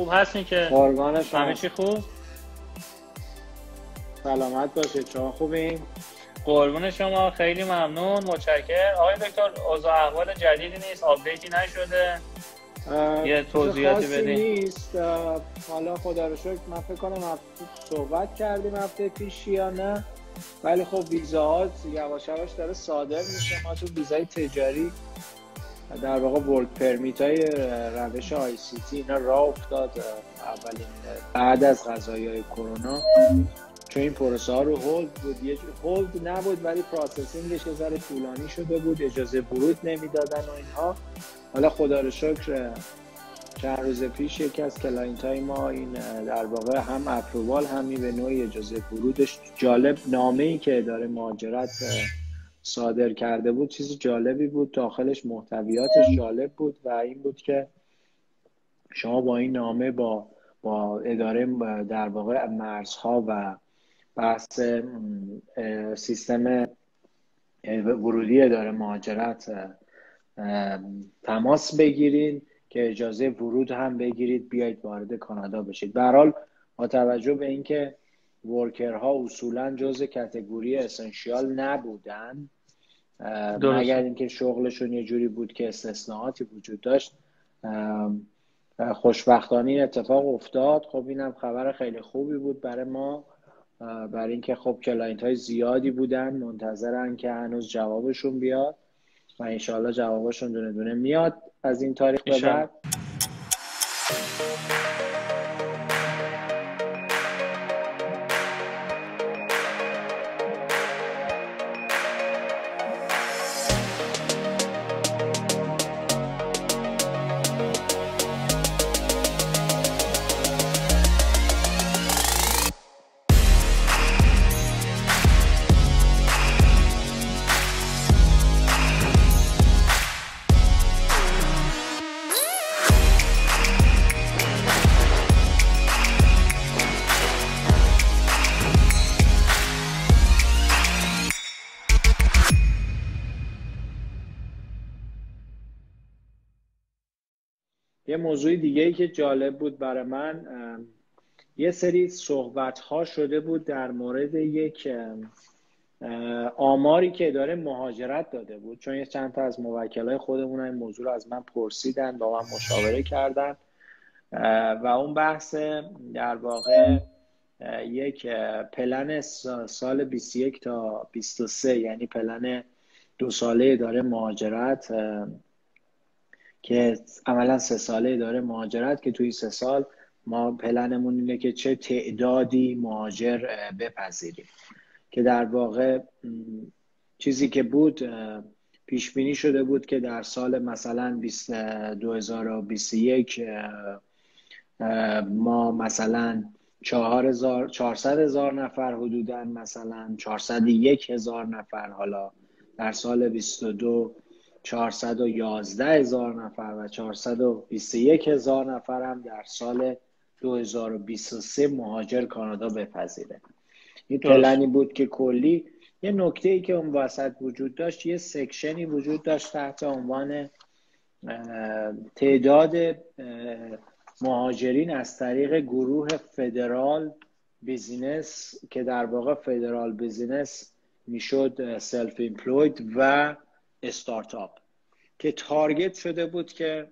خوب هستین که قربان شما. همه چی خوب؟ سلامت باشه. شما خوبین؟ قربون شما، خیلی ممنون، متشکرم. آقای دکتر اوضاع احوال جدیدی نیست، آپدیتی نشده؟ یه توضیحاتی بدین. نیست. حالا خدا رو شکر من فکر کنم صحبت کردیم هفته پیش یا نه، ولی خب ویزاها یواش یواش داره صادر میشه. ما تو ویزای تجاری در واقع ورک پرمیت های روش آی سی تی اینا راه افتاد اولین بعد از قضایای کرونا، چون این پروسه ها رو هولد بود. یه هولد نبود ولی پروسسینگش یه ذره طولانی شده بود، اجازه ورود نمیدادن و اینها. حالا خدا رو شکر چند روز پیش یکی از کلاینت های ما این در واقع هم اپرووال هم به نوعی اجازه ورودش، جالب نامه‌ای که اداره مهاجرت صادر کرده بود چیز جالبی بود، داخلش محتویاتش جالب بود و این بود که شما با این نامه با اداره در واقع مرزها و بحث سیستم ورودی اداره مهاجرت تماس بگیرین که اجازه ورود هم بگیرید بیایید وارد کانادا بشید. به هر حال با توجه به اینکه ورکرها اصولا جزء کاتگوری اسنشیال نبودن، مگر اینکه شغلشون یه جوری بود که استثناءاتی وجود داشت، خوشبختانه این اتفاق افتاد. خب اینم خبر خیلی خوبی بود برای ما، برای اینکه خب کلاینت های زیادی بودن منتظرن که هنوز جوابشون بیاد و انشاءالله جوابشون دونه دونه میاد از این تاریخ به بعد. یه موضوع دیگه‌ای که جالب بود برای من، یه سری صحبت‌ها شده بود در مورد یک آماری که اداره مهاجرت داده بود، چون یه چند تا از موکلای خودمون این موضوع رو از من پرسیدن، با من مشاوره کردن و اون بحث در واقع یک پلن سال 21 تا 23، یعنی پلن 2 ساله اداره مهاجرت که عملا 3 ساله داره مهاجرت، که توی 3 سال ما پلنمون اینه که چه تعدادی مهاجر بپذیریم، که در واقع چیزی که بود پیش بینی شده بود که در سال مثلا 2021 ما مثلا 400,000 نفر حدوداً، مثلا 401,000 نفر، حالا در سال 22 411,000 نفر و 421,000 نفر هم در سال 2023 مهاجر کانادا بپذیره. این پلنی بود که کلی. یه نکته‌ای که اون وسط وجود داشت، یه سکشنی وجود داشت تحت عنوان تعداد مهاجرین از طریق گروه فدرال بیزینس، که در واقع فدرال بیزینس میشد سلف ایمپلوید و استارتاپ، که تارگت شده بود که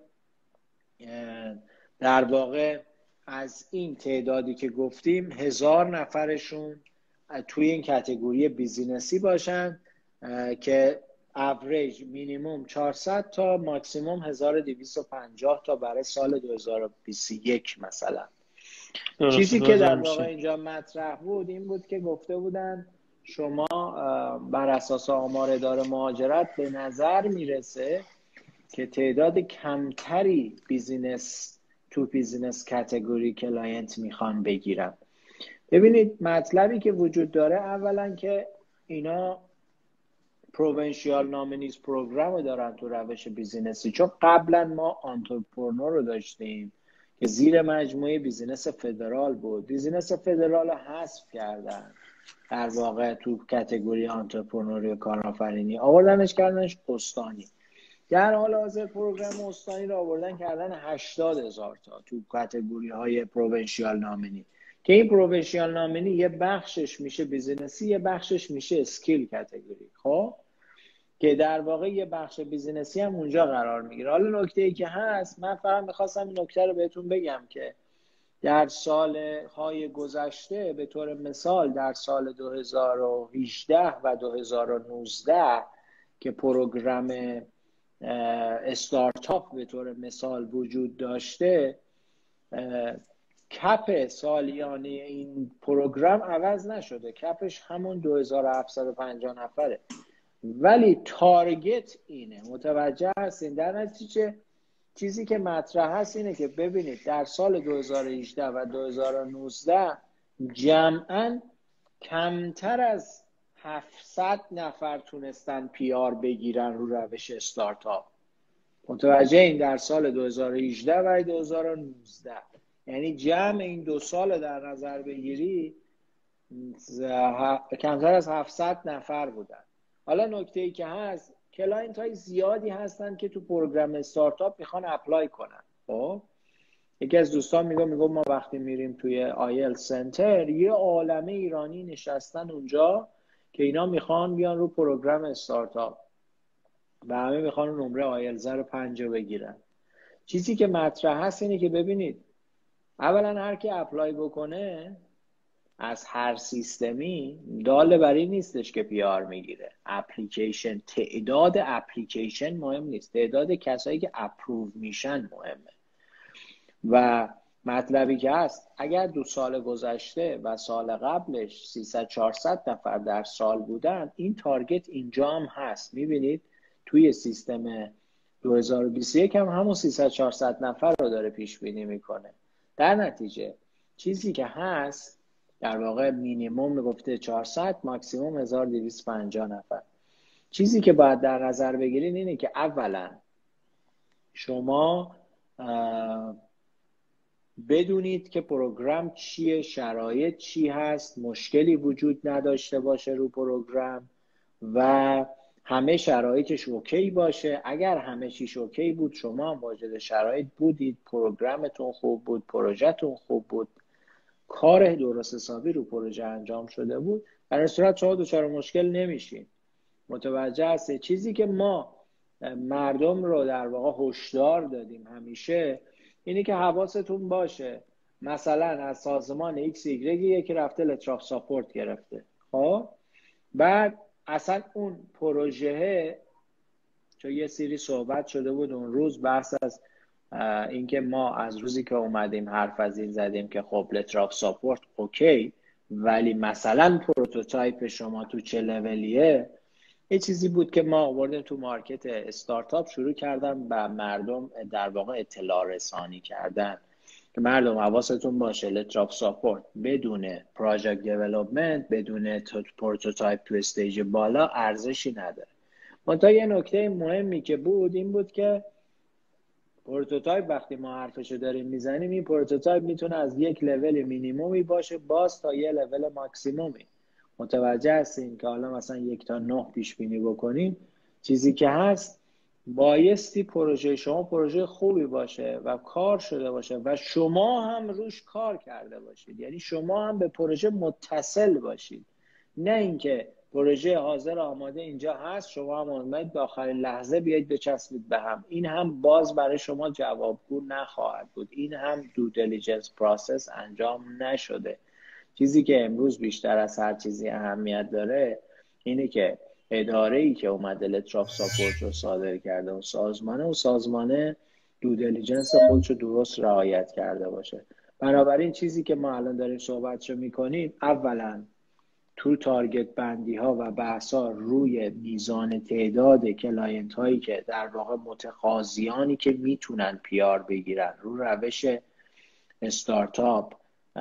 در واقع از این تعدادی که گفتیم 1000 نفرشون توی این کاتگوری بیزینسی باشن، که اوریج مینیموم 400 تا ماکسیموم 1250 تا برای سال 2021 مثلا. چیزی که در واقع اینجا مطرح بود این بود که گفته بودن شما بر اساس آمار اداره مهاجرت به نظر میرسه که تعداد کمتری بیزینس کاتگوری کلاینت میخوان بگیرن. ببینید مطلبی که وجود داره، اولا که اینا پروونشیال نامینیز پروگرام رو دارن تو روش بیزینسی، چون قبلا ما آنترپرنور رو داشتیم که زیر مجموعه بیزینس فدرال بود. بیزینس فدرال رو حذف کردن در واقع تو کاتگوری آنترپرنوری و کارآفرینی، آوردنش کردنش استانی. در حال حاضر پروگرام استانی رو آوردن کردن 80,000 تا تو کاتگوری های پروونشیال نامینی، که این پروونشیال نامینی یه بخشش میشه بیزینسی، یه بخشش میشه اسکیل کاتگوری. خب که در واقع یه بخش بیزینسی هم اونجا قرار میگیره. حالا نکته ای که هست، من فقط میخواستم این نکته رو بهتون بگم که در سالهای گذشته به طور مثال در سال 2018 و 2019 که پروگرام استارتاپ به طور مثال وجود داشته، کپ سالیانه این پروگرام عوض نشده، کپش همون 2750 نفره، ولی تارگت اینه. متوجه هستین؟ در نتیجه چیزی که مطرح هست اینه که ببینید در سال 2018 و 2019 جمعاً کمتر از 700 نفر تونستن PR بگیرن رو روش استارتاپ. متوجه این؟ در سال 2018 و 2019 یعنی جمع این 2 سال در نظر بگیری کمتر از 700 نفر بودن. حالا نکته ای که هست، کلاینت های زیادی هستن که تو پروگرام استارتاپ میخوان اپلای کنن. خب یکی از دوستان میگه ما وقتی میریم توی آیل سنتر یه عالمه ایرانی نشستن اونجا که اینا میخوان بیان رو پروگرام استارتاپ و همه میخوان نمره آیلز رو 5 بگیرن. چیزی که مطرح هست اینه که ببینید اولا هر کی اپلای بکنه از هر سیستمی داله بر این نیستش که PR میگیره. اپلیکیشن، تعداد اپلیکیشن مهم نیست، تعداد کسایی که اپروو میشن مهمه. و مطلبی که هست اگر 2 سال گذشته و سال قبلش 300-400 نفر در سال بودن، این تارگت اینجا هم هست. میبینید توی سیستم 2021 هم همون 300-400 نفر رو داره پیش بینی میکنه. در نتیجه چیزی که هست در واقع مینیمم میگفته 400، ماکسیموم 1250 نفر. چیزی که باید در نظر بگیرین اینه که اولا شما بدونید که پروگرام چیه، شرایط چی هست، مشکلی وجود نداشته باشه رو پروگرام و همه شرایطش اوکی باشه. اگر همه چیش اوکی بود، شما واجد شرایط بودید، پروگرامتون خوب بود، پروژهتون خوب بود، کار درست حسابی رو پروژه انجام شده بود، در این صورت شما دچار مشکل نمیشین. متوجه هست؟ چیزی که ما مردم رو در واقع هشدار دادیم همیشه اینی که حواستون باشه مثلا از سازمان XY یکی رفته لتراف ساپورت گرفته، خب بعد اصلا اون پروژه، چون یه سری صحبت شده بود اون روز بحث از اینکه ما از روزی که اومدیم حرف از این زدیم که خب لتراف ساپورت اوکی، ولی مثلا پروتوتایپ شما تو چه لولیه. یه چیزی بود که ما آوردیم تو مارکت استارتاپ، شروع کردن و مردم در واقع اطلاع رسانی کردن که مردم حواستون باشه لتراف ساپورت بدون پروژکت دیولپمنت، بدون پروتوتایپ تو استیج بالا ارزشی نداره. منتها یه نکته مهمی که بود این بود که پروتوتایپ وقتی ما حرفشو داریم میزنیم، این پروتوتایپ میتونه از یک لول مینیمومی باشه باز تا یه لول ماکسیمومی. متوجه هستین که حالا مثلا 1 تا 9 پیش بینی بکنیم. چیزی که هست بایستی پروژه شما پروژه خوبی باشه و کار شده باشه و شما هم روش کار کرده باشید، یعنی شما هم به پروژه متصل باشید، نه اینکه پروژه حاضر آماده اینجا هست شما هم اومدید به آخرین لحظه بیایید بچسبید به هم. این هم باز برای شما جوابگو نخواهد بود، این هم دو دیلیجنس پروسس انجام نشده. چیزی که امروز بیشتر از هر چیزی اهمیت داره اینه که اداره‌ای که اومده لتراف ساپورت رو صادر کرده و سازمانه دو دیلیجنس خودش رو درست رعایت کرده باشه. بنابراین چیزی که ما الان داریم صحبتشو میکنیم اولا تو تارگت بندی ها و بحث ها روی میزان تعداد کلاینت هایی که در واقع متقاضیانی که میتونن PR بگیرن رو روش استارتاپ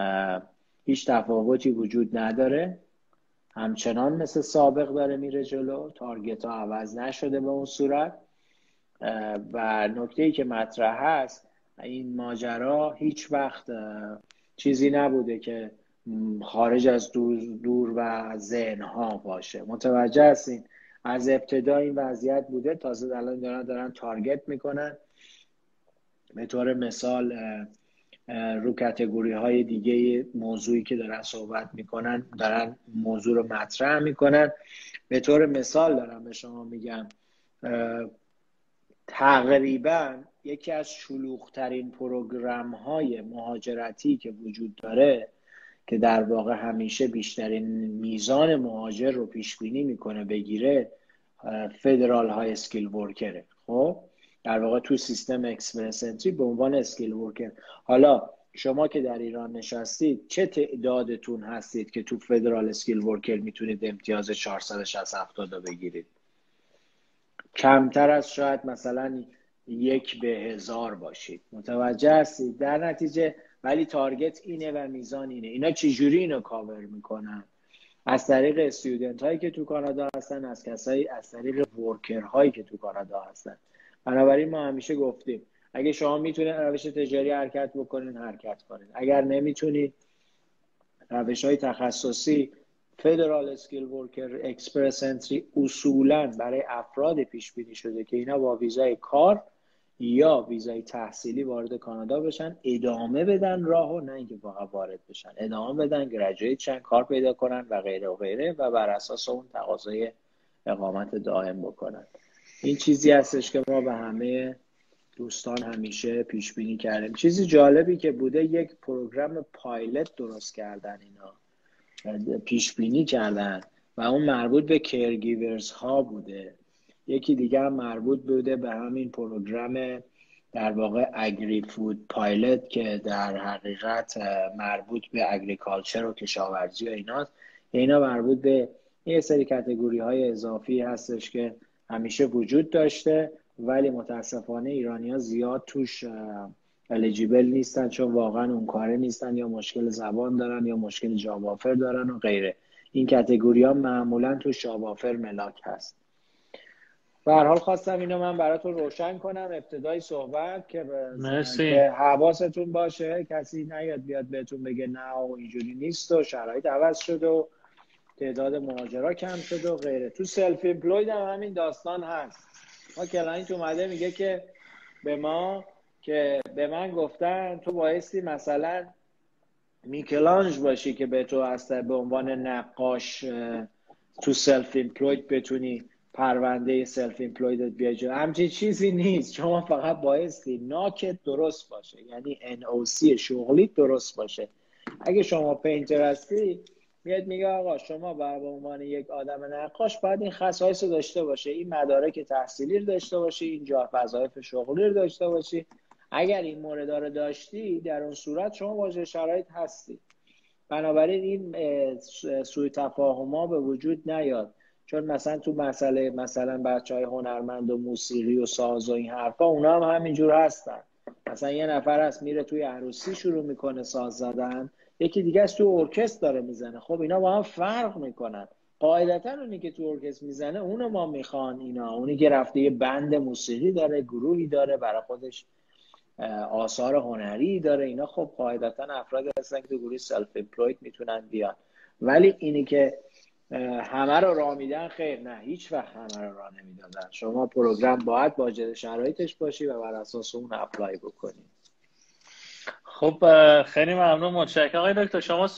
هیچ تفاوتی وجود نداره، همچنان مثل سابق داره میره جلو، تارگت ها عوض نشده به اون صورت. و نکته‌ای که مطرح هست این ماجرا هیچ وقت چیزی نبوده که خارج از دور و ذهن ها باشه. متوجه هستین؟ از ابتدا این وضعیت بوده، تازه الان دارن تارگت میکنن. به طور مثال رو کاتگوری های دیگه موضوعی که دارن صحبت میکنن دارن موضوع رو مطرح میکنن. به طور مثال دارم به شما میگم تقریبا یکی از شلوغ‌ترین پروگرام‌های مهاجرتی که وجود داره که در واقع همیشه بیشترین میزان مهاجر رو پیش بینی میکنه بگیره، فدرال های اسکیل ورکره. خب در واقع تو سیستم اکسپرس انتری به عنوان اسکیل ورکر. حالا شما که در ایران نشستید چه تعدادتون هستید که تو فدرال اسکیل ورکر میتونید امتیاز 460 رو بگیرید؟ کمتر از شاید مثلا 1/1000 باشید. متوجه هستید؟ در نتیجه ولی تارگت اینه و میزان اینه. اینا چجوری اینو کاور میکنن؟ از طریق استودنت هایی که تو کانادا هستن، از طریق ورکر هایی که تو کانادا هستن. بنابراین ما همیشه گفتیم اگه شما میتونید روش تجاری حرکت بکنین حرکت کنین، اگر نمیتونید روش های تخصصی فدرال اسکیل ورکر اکسپرس انتری اصولاً برای افراد پیش بینی شده که اینا با ویزای کار یا ویزای تحصیلی وارد کانادا بشن، ادامه بدن راهو، نه اینکه فقط وارد بشن، ادامه بدن، گریجویت شن، کار پیدا کنن و غیره و غیره و بر اساس اون تقاضای اقامت دائم بکنن. این چیزی هستش که ما به همه دوستان همیشه پیش بینی کردیم. چیزی جالبی که بوده یک پروگرام پایلت درست کردن، اینا پیش بینی کردن و اون مربوط به کرگیورز ها بوده. یکی دیگه هم مربوط بوده به همین پروگرام در واقع اگری فود پایلت که در حقیقت مربوط به اگریکالچر و کشاورزی و ایناست. اینا مربوط به یه سری کاتگوری های اضافی هستش که همیشه وجود داشته ولی متاسفانه ایرانی‌ها زیاد توش الیجیبل نیستن، چون واقعا اون کاره نیستن یا مشکل زبان دارن یا مشکل جاب آفر دارن و غیره. این کاتگوری ها معمولا تو جاب آفر ملاک هست. به هر حال خواستم اینو من براتون روشن کنم ابتدای صحبت که که حواستون باشه کسی نیاد بیاد بهتون بگه نه و اینجوری نیست و شرایط عوض شده و تعداد مهاجرا کم شده و غیره. تو سلف ایمپلوید هم همین داستان هست. ما کلاینت اومده میگه که به من گفتن تو بایستی مثلا میکلانج باشی که به تو به عنوان نقاش تو سلف ایمپلوید بتونی پرونده سلف ایمپلویدت بیاجه. همچین چیزی نیست. شما فقط بایستی ناکت درست باشه، یعنی NOC شغلیت درست باشه. اگه شما پینتر هستی میاد میگه آقا شما به عنوان یک آدم نقاش باید این خصایص رو داشته باشه، این مدارک تحصیلی رو داشته باشی، اینجا وظایف شغلی رو داشته باشی. اگر این مورد رو داشتی در اون صورت شما واجد شرایط هستی. بنابراین این سوء تفاهم‌ها به وجود نیاد، چون مثلا تو مثلا بچهای هنرمند و موسیقی و ساز و این حرفا اونا هم همینجور هستن. مثلا یه نفر هست میره توی عروسی شروع میکنه ساز زدن، یکی دیگه است تو ارکستر داره میزنه. خب اینا با هم فرق میکنن. قاعدتا اونی که تو ارکستر میزنه اونو ما میخوان، اینا اونی که رفته یه بند موسیقی داره، گروهی داره، برای خودش آثار هنری داره، اینا خب قاعدتا افرادی هستن که تو گروه سلف ایمپلوید میتونن بیان. ولی اینی که همه رو راه میدن، خیر، نه، هیچ وقت همه رو راه نمیدادن. شما پروگرام باید واجد شرایطش باشی و بر اساس اون اپلای بکنی. خب خیلی ممنون، متشکرم آقای دکتر. شما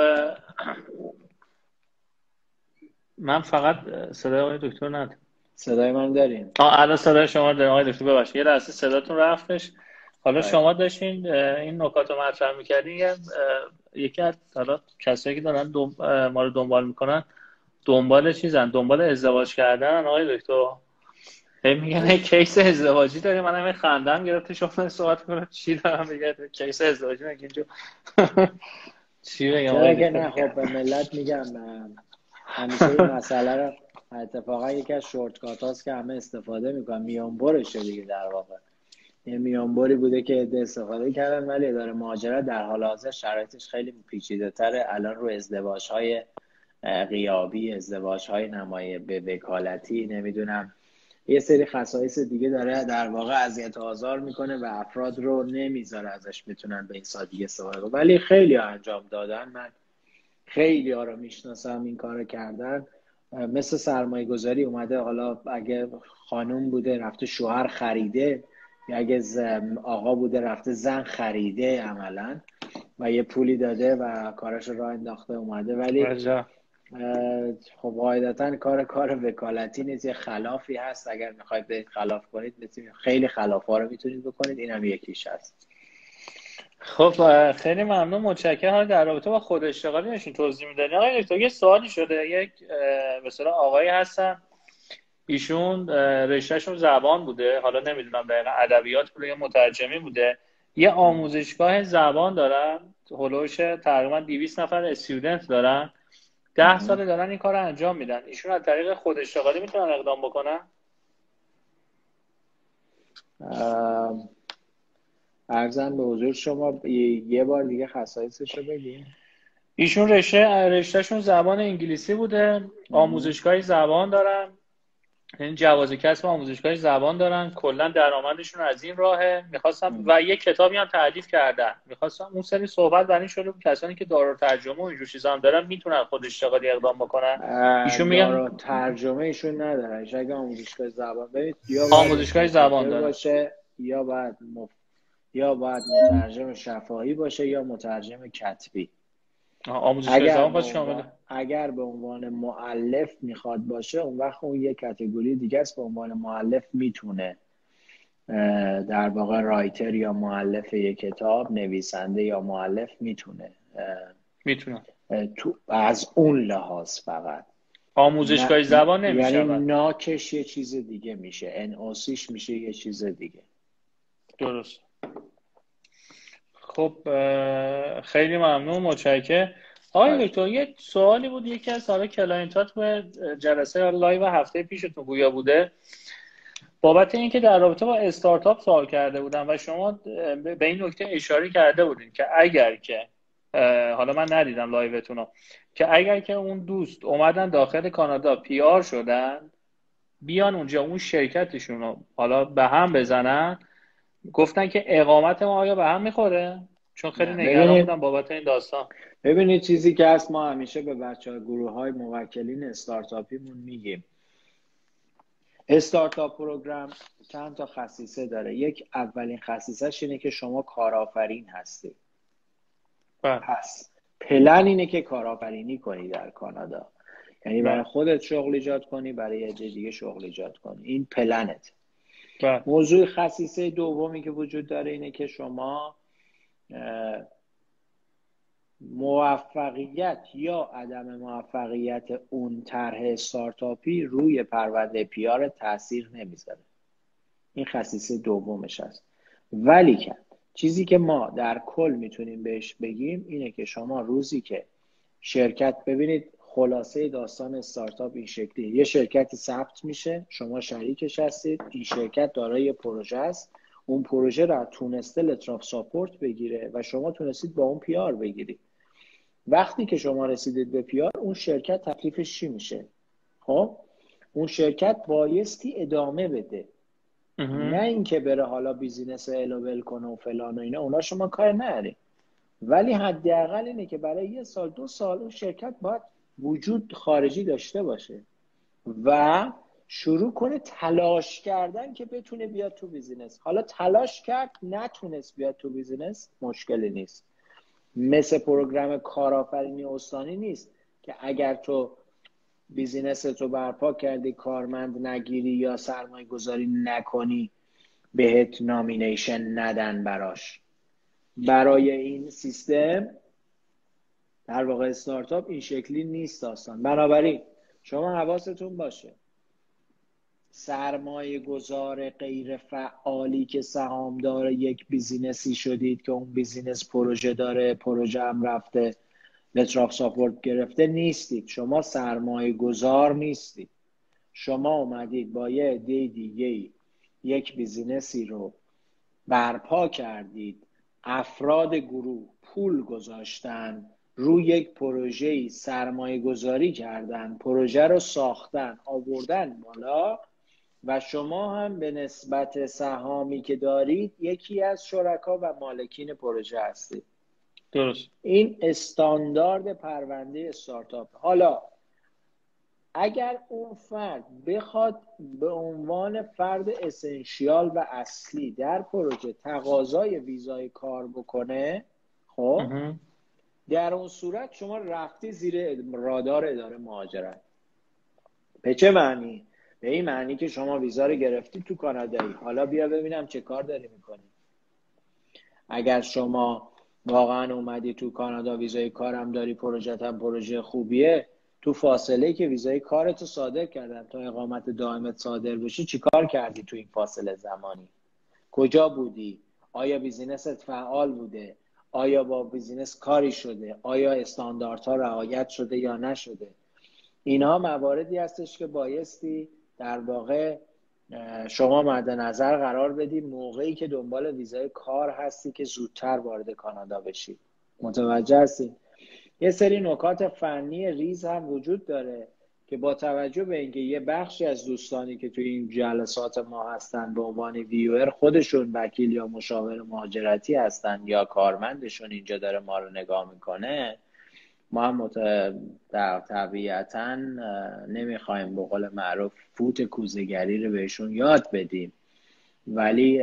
من فقط صدای آقای دکتر ندارم. صدای من دارین؟ الان صدای شما داریم آقای دکتر. ببخشید یه لحظه صداتون رفتش. حالا شما داشتین این نکات رو مطرح می‌کردین. یکی از حالا کسایی که دارن ما رو دنبال میکنن دنبال ازدواج کردن آقای دکتر. میگن کیس ازدواجی داریم. من همین خندم گرفته شما صحبت کنم چی دارم میگم کیس ازدواجی میگن اینجا چی بگم آقای دکتر؟ نه خب به ملت میگم همیشه این مسئله رو اتفاقا یکی از شورتکات هاست که همه استفاده میکنن، میانبرشه دیگه. در واقع یه میانبری بوده که استفاده کردن، ولی اداره مهاجرت در حال حاضر شرایطش خیلی پیچیده‌تره. الان رو ازدواج‌های غیابی، ازدواج‌های نمایه به وکالتی، نمیدونم یه سری خصایص دیگه داره در واقع اذیت و آزار میکنه و افراد رو نمیذاره ازش بتونن به این سادگی استفاده کنن. ولی خیلی ها انجام دادن، من خیلی ها رو میشناسم این کارو کردن مثل سرمایه گذاری اومده، حالا اگه خانوم بوده رفته شوهر خریده، یا اگه آقا بوده رفته زن خریده عملا و یه پولی داده و کارش رو راه انداخته اومده. ولی عجب. خب قاعدتا کار وکالتی نیست، یه خلافی هست. اگر میخواید برید خلاف کنید میتونید، خیلی خلافا رو میتونید بکنید، این هم یکیش هست. خب خیلی ممنون، متشکرم. در رابطه با خود اشتغالی نشین توضیح میدادین. آقای دکتر یه سوالی شده، یک مثلا آقایی هستن، ایشون رشتهشون زبان بوده، حالا نمیدونم دقیقا ادبیات بوده یا مترجمی بوده، یه آموزشگاه زبان دارن، هلوش تقریبا 200 نفر استودنت دارن، 10 سال دارن این کار رو انجام میدن. ایشون از طریق خود اشتغالی میتونن اقدام بکنن؟ عرضم به حضور شما یه بار دیگه خصایصش رو بگین. ایشون رشتهشون زبان انگلیسی بوده، آموزشگاه زبان دارن، این جواز کسب آموزشگاه زبان دارن، کلا درآمدشون از این راهه. میخواستم و یه کتابی هم تالیف کردن، میخواستم اون سری صحبت برای شده کسانی که دارالترجمه و اینجور چیزا هم دارن میتونن خود اشتغالی اقدام بکنن. ایشون میگن دارالترجمه ایشون ندارن، اگه آموزشگاه زبان ببینید، یا باید آموزشگاه زبان اینترپرتر دارن، باشه، یا باید مترجم شفاهی باشه یا مترجم کتبی. آموزشگاه زبان باشه شامل. اگر به عنوان مؤلف میخواد باشه، اون وقت اون یک کاتگوری دیگه است. به عنوان مؤلف میتونه در واقع رایتر یا مؤلف یک کتاب، نویسنده یا مؤلف میتونه تو از اون لحاظ فقط. آموزشگاه زبان نمیشه. یعنی ناکش یه چیز دیگه میشه، انعاسیش میشه یه چیز دیگه. درست. خب خیلی ممنون، متشکرم. آقای دکتر یه سوالی بود، یکی از حالا کلاینتات به جلسه لایو هفته پیشتون گویا بوده، بابت اینکه در رابطه با استارتاپ سوال کرده بودن و شما به این نکته اشاره کرده بودین که اگر که حالا من ندیدم لایوتون رو، که اگر که اون دوست اومدن داخل کانادا PR شدن، بیان اونجا اون شرکتشون رو حالا به هم بزنن، گفتن که اقامت ما آیا به هم میخوره؟ چون خیلی نگران بودم بابت این داستان. ببینید چیزی که هست، ما همیشه به بچه‌ها گروه‌های موکلین استارتاپیمون میگیم استارتاپ پروگرام چند تا خصیصه داره. یک، اولین خصیصه‌ش اینه که شما کارآفرین هستی. پس پلن اینه که کارآفرینی کنی در کانادا، یعنی برای خودت شغل ایجاد کنی، برای یه دیگه شغل ایجاد کنی، این پلنت. موضوع خصیصه دومی که وجود داره اینه که شما موفقیت یا عدم موفقیت اون طرح استارتاپی روی پرونده PR تاثیر نمیذاره. این خصیصه دومش هست. ولی که چیزی که ما در کل میتونیم بهش بگیم اینه که شما روزی که شرکت، ببینید خلاصه داستان استارتاپ این شکلی، یه شرکتی ثبت میشه، شما شریکش هستید، این شرکت دارای پروژه است، اون پروژه را تونسته لتر آف ساپورت بگیره و شما تونستید با اون PR بگیرید. وقتی که شما رسیدید به PR، اون شرکت تکلیفش چی میشه؟ خب اون شرکت بایستی ادامه بده، نه اینکه بره حالا بیزینس الوبل کنه و فلان و اینا، اونا شما کار ندارید. ولی حداقل اینه که برای 1 سال 2 سال اون شرکت باید وجود خارجی داشته باشه و شروع کنه تلاش کردن که بتونه بیاد تو بیزینس. حالا تلاش کرد نتونست بیاد تو بیزینس، مشکلی نیست. مثل پروگرام کارآفرینی استانی نیست که اگر تو بیزینس تو برپا کردی، کارمند نگیری یا سرمایه گذاری نکنی، بهت نامینیشن ندن براش. برای این سیستم در واقع استارتاپ این شکلی نیست داستان. بنابراین شما حواستون باشه سرمایه گذار غیر فعالی که سهامدار یک بیزینسی شدید که اون بیزینس پروژه داره، پروژه هم رفته لتر آف ساپورت گرفته، نیستید. شما سرمایه گذار نیستید. شما اومدید با یه عده دیگه یک بیزینسی رو برپا کردید، افراد گروه پول گذاشتن روی یک پروژه‌ای، سرمایه گذاری کردن، پروژه رو ساختن، آوردن بالا و شما هم به نسبت سهامی که دارید یکی از شرکا و مالکین پروژه هستید. درست. این استاندارد پرونده استارتاپ. حالا اگر اون فرد بخواد به عنوان فرد اسنشیال و اصلی در پروژه تقاضای ویزای کار بکنه، خب در اون صورت شما رفتی زیر رادار اداره مهاجرت. به چه معنی؟ به این معنی که شما ویزا رو گرفتی تو کانادایی، حالا بیا ببینم چه کار داری میکنی. اگر شما واقعا اومدی تو کانادا ویزای کارم داری، پروژت هم پروژه خوبیه، تو فاصله که ویزای کارتو صادر کردن تا اقامت دائمت صادر بشی چی کار کردی تو این فاصله زمانی؟ کجا بودی؟ آیا بیزینست فعال بوده؟ آیا با بیزینس کاری شده؟ آیا استانداردها رعایت شده یا نشده؟ اینها مواردی هستش که بایستی در واقع شما مد نظر قرار بدی موقعی که دنبال ویزای کار هستی که زودتر وارد کانادا بشی. متوجه هستی؟ یه سری نکات فنی ریز هم وجود داره که با توجه به اینکه یه بخشی از دوستانی که توی این جلسات ما هستن به عنوان ویور خودشون وکیل یا مشاور مهاجرتی هستن یا کارمندشون اینجا داره ما رو نگاه میکنه، ما هم طبیعتاً نمیخوایم به قول معروف فوت کوزه‌گری رو بهشون یاد بدیم، ولی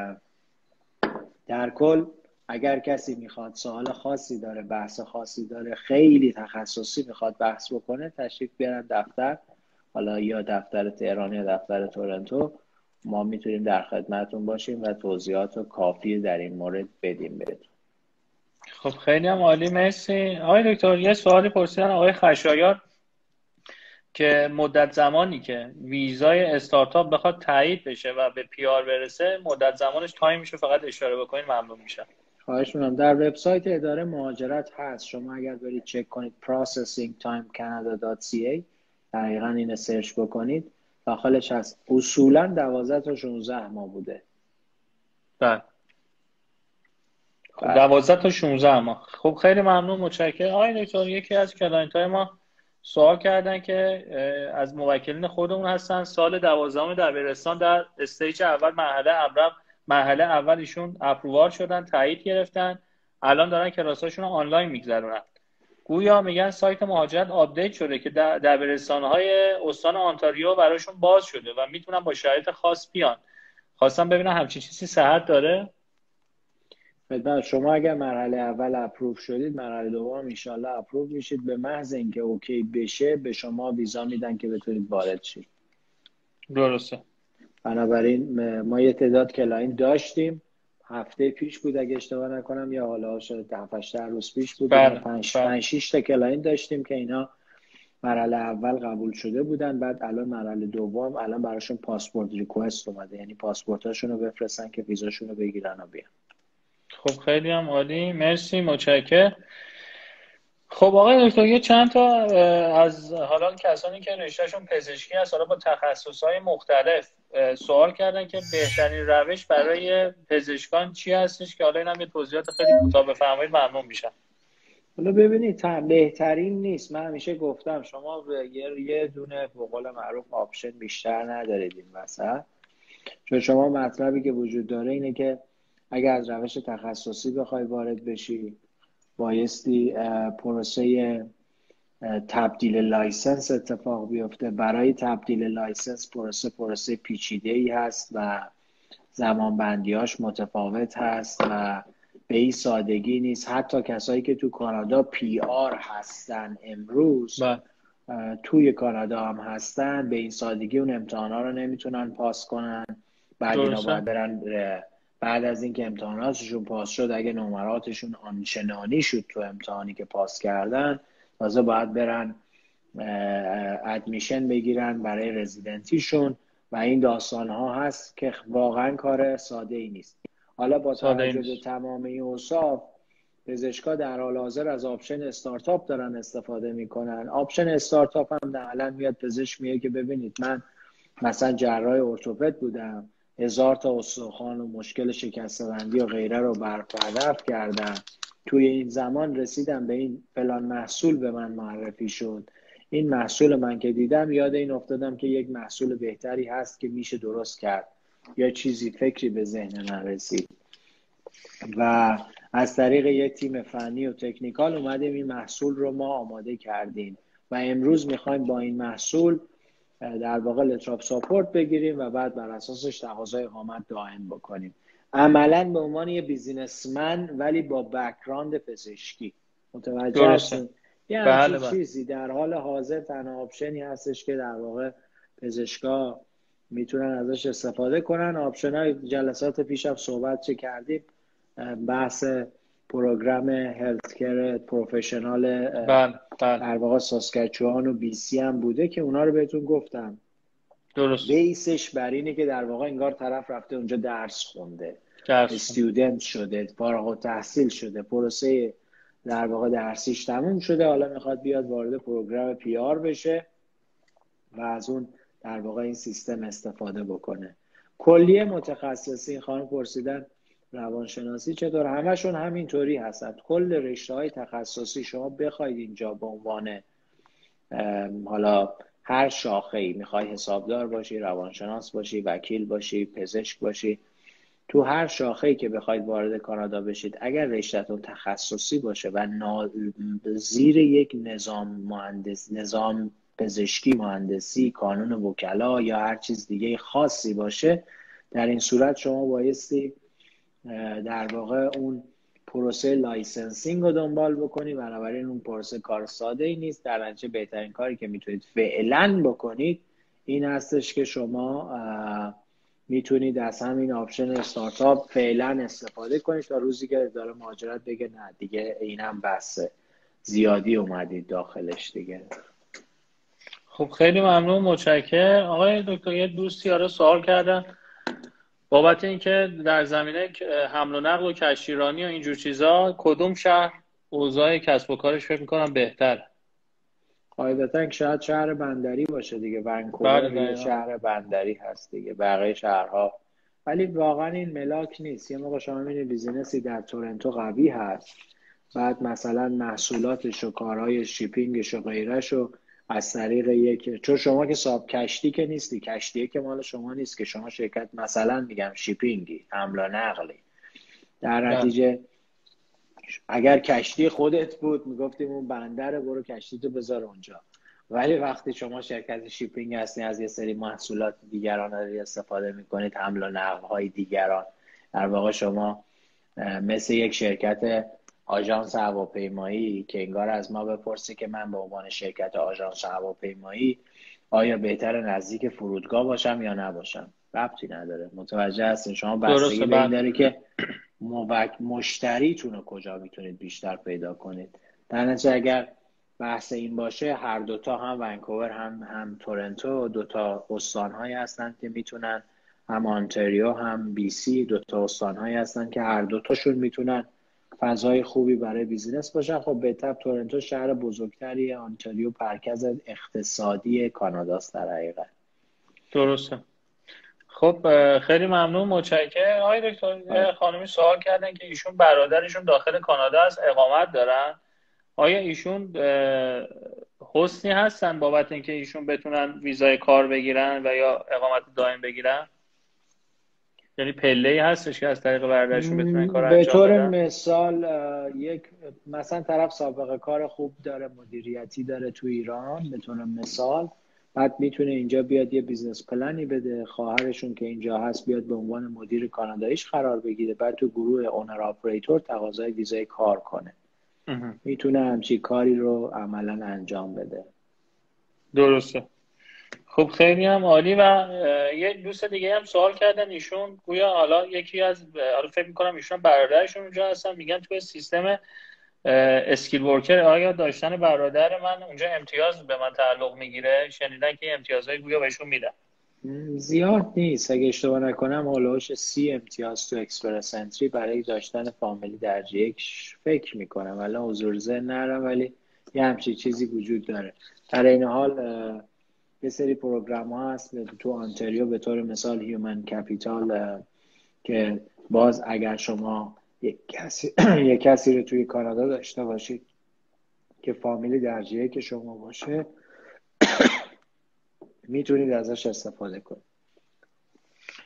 در کل اگر کسی میخواد سوال خاصی داره، بحث خاصی داره، خیلی تخصصی میخواد بحث بکنه، تشریف بیارن دفتر، حالا یا دفتر تهران یا دفتر تورنتو، ما میتونیم در خدمتون باشیم و توضیحات کافی در این مورد بدیم بهتون. خب خیلی هم عالی، مرسی. آقای دکتر یه سوالی پرسیدن آقای خشایار که مدت زمانی که ویزای استارتاپ بخواد تایید بشه و به PR برسه مدت زمانش تایم میشه، فقط اشاره بکنید ممنون میشم. خواهش می‌کنم. در وبسایت اداره مهاجرت هست، شما اگر برید چک کنید processingtimecanada.ca دقیقاً اینو سرچ بکنید داخلش هست. اصولاً 12 تا 16 ماه بوده. بله. 12 تا 16 ماه. خب خیلی ممنون، متشکرم. آقای دکتر یکی از کلاینت‌های ما سوال کردن که از موکلین خودمون هستن، سال 12 دبیرستان در استیج اول مرحله اول ایشون اپرووال شدن، تایید گرفتن، الان دارن کلاساشون رو آنلاین میگذرونن. گویا میگن سایت مهاجرت آپدیت شده که دبیرستان‌های استان آنتاریو براشون باز شده و میتونن با شرایط خاص بیان. خواستم ببینم همچین چیزی صحت داره؟ خدمت شما اگر مرحله اول اپروو شدید، مرحله دوم ان شاءالله اپروو میشید. به محض اینکه اوکی بشه به شما ویزا میدن که بتونید وارد شید. درسته. بنابراین ما یه تعداد کلاینت داشتیم، هفته پیش بود اگه اشتباه نکنم یا حالا شاید 7-8 روز پیش بود، 5-6 تا کلاینت داشتیم که اینا مرحله اول قبول شده بودن، بعد الان مرحله دوم الان براشون پاسپورت ریکوست اومده، یعنی پاسپورتاشون رو بفرستن که ویزاشون رو بگیرن و بیان. خب خیلی هم عالی، مرسی، متشکرم. خب آقای دکتر یه چند تا از حالا کسانی که رشتهشون پزشکی هست، حالا با تخصصهای مختلف سوال کردن که بهترین روش برای پزشکان چی هستش، که حالا اینم یه توضیحات خیلی کوتاه بفرمایید ممنون میشم. حالا ببینید بهترین نیست، من همیشه گفتم شما یه دونه به قول معروف آپشن بیشتر ندارید این وسط، چون شما مطلبی که وجود داره اینه که اگر از روش تخصصی بخوای وارد بشی بایستی پروسه تبدیل لایسنس اتفاق بیفته. برای تبدیل لایسنس پروسه پیچیده‌ای هست و زمانبندیاش متفاوت هست و به این سادگی نیست. حتی کسایی که تو کانادا PR هستن امروز توی کانادا هم هستن به این سادگی اون امتحانا رو نمیتونن پاس کنن. بعد اینا باید برن بعد از اینکه امتحاناتشون پاس شد، اگه نمراتشون آنچنانی شد تو امتحانی که پاس کردن، تازه باید برن ادمیشن بگیرن برای رزیدنتیشون و این داستان ها هست که واقعا کار ساده ای نیست. حالا با توجه به تمام این اوصاف پزشکا در حال حاضر از آپشن استارتاپ دارن استفاده میکنن. آپشن استارتاپ هم عملاً میاد پزشک میگه که ببینید من مثلا جراح ارتوپد بودم، 1000 تا استخوان و مشکل شکسته بندی و غیره رو برطرف کردم، توی این زمان رسیدم به این فلان محصول به من معرفی شد، این محصول من که دیدم یاد این افتادم که یک محصول بهتری هست که میشه درست کرد، یا چیزی فکری به ذهن من رسید و از طریق یک تیم فنی و تکنیکال اومدیم این محصول رو ما آماده کردیم و امروز میخوایم با این محصول در واقع لتر آف ساپورت بگیریم و بعد بر اساسش تقاضای اقامت دائم بکنیم. عملاً به عنوان یه بیزینسمن ولی با بک‌گراند پزشکی. متوجه هستین؟ یه همچین چیزی در حال حاضر تنها آپشنی هستش که در واقع پزشکا میتونن ازش استفاده کنن. آپشن‌های جلسات پیش هم صحبت چه کردیم، بحث پروگرام هلتکر پروفشنال در واقع ساسکچوان و بی سی هم بوده که اونا رو بهتون گفتم. درست. بیسش بر اینه که در واقع انگار طرف رفته اونجا درس خونده، استودنت شده، فارغ التحصیل شده، پروسه در واقع درسیش تموم شده، حالا میخواد بیاد وارد پروگرام پی آر بشه و از اون در واقع این سیستم استفاده بکنه. کلیه متخصصین خانم پرسیدن روانشناسی چطور، همشون همینطوری هستن. کل رشته‌های تخصصی شما بخواید اینجا به عنوان حالا هر شاخه‌ای میخوای حسابدار باشی، روانشناس باشی، وکیل باشی، پزشک باشی، تو هر شاخه‌ای که بخواید وارد کانادا بشید، اگر رشته‌تون تخصصی باشه و زیر یک نظام پزشکی، مهندسی، کانون وکلا یا هر چیز دیگه خاصی باشه، در این صورت شما بایستی در واقع اون پروسه لایسنسینگ رو دنبال بکنی. بنابراین اون پروسه کار ساده ای نیست. در نتیجه بهترین کاری که میتونید فعلا بکنید این هستش که شما میتونید از همین آپشن استارتاپ فعلا استفاده کنید تا روزی که اداره مهاجرت بگه نه دیگه اینم بسه، زیادی اومدید داخلش دیگه. خب خیلی ممنون، متشکرم. آقای دکتر یه دوستی رو سوال کردن بابت اینکه در زمینه حمل و نقل و کشتیرانی و اینجور چیزا کدوم شهر اوضاع کسب و کارش فکر می‌کنم بهتره؟ قاعدتا شاید شهر بندری باشه دیگه. ونکوور یه شهر بندری هست دیگه، بقیه شهرها ولی واقعا این ملاک نیست. یه موقع شما می‌بینید بیزینسی در تورنتو قوی هست، بعد مثلا محصولاتش و کارهای شیپینگش و غیرش رو از طریق یک، چون شما که صاحب کشتی که نیستی، کشتیه که مال شما نیست که، شما شرکت مثلا میگم شیپینگی، حمل و نقلی، در نتیجه اگر کشتی خودت بود میگفتیم اون بندر برو کشتی تو بذار اونجا، ولی وقتی شما شرکت شیپینگ هستی از یه سری محصولات دیگران داری استفاده میکنید، حمل و نقل های دیگران، در واقع شما مثل یک شرکت آژانس هواپیمایی که انگار از ما بپرسی که من به عنوان شرکت آژانس هواپیمایی آیا بهتر نزدیک فرودگاه باشم یا نباشم، ربطی نداره. متوجه هستین؟ شما بستگی به این داره که مشتریتون رو کجا میتونید بیشتر پیدا کنید. در نتیجه اگر بحث این باشه، هر دوتا هم ونکوور هم تورنتو دوتا استانهایی هستن که میتونن، هم آنتاریو هم بی سی دوتا استانهایی هستن که هر دوتاشون میتونن فضای خوبی برای بیزینس باشن. خب بهتر تورنتو شهر بزرگتری، آنتاریو مرکز اقتصادی کاناداست در حقیقت. درسته. خب خیلی ممنون، متشکرم. آقای دکتر خانمی سوال کردن که ایشون برادرشون داخل کانادا از اقامت دارن، آیا ایشون حسنی هستن بابت اینکه ایشون بتونن ویزای کار بگیرن و یا اقامت دائم بگیرن؟ یعنی پله‌ای هستش که از طریق برادرشون بتونن کار انجام بدن؟ به طور مثال یک مثلا طرف سابقه کار خوب داره، مدیریتی داره تو ایران به طور مثال، بعد میتونه اینجا بیاد یه بیزنس پلنی بده، خواهرشون که اینجا هست بیاد به عنوان مدیر کاناداییش قرار بگیره، بعد تو گروه اونر آپریتور تقاضای ویزای کار کنه. میتونه همچی کاری رو عملا انجام بده. درسته. خب خیلی هم عالی. و یه دوست دیگه هم سوال کردن، ایشون گویا حالا یکی از، حالا فکر میکنم ایشون برادرشون اونجا هستن، میگن توی سیستم اسکیل ورکر آیا داشتن برادر من اونجا امتیاز به من تعلق میگیره؟ شنیدن که امتیازهای گویا بهشون میدن. زیاد نیست، اگه اشتباه نکنم هولوش 30 امتیاز تو اکسپرس انتری برای داشتن فامیلی درجه یک فکر میکنم، الان حضور ذهن نرم، ولی یه همچین چیزی وجود داره. در این حال یه سری پروگرام ها هست تو آنتاریو به طور مثال هیومن کپیتال که باز اگر شما یک کسی رو توی کانادا داشته باشید که فامیلی درجه یک شما باشه میتونید ازش استفاده کنید.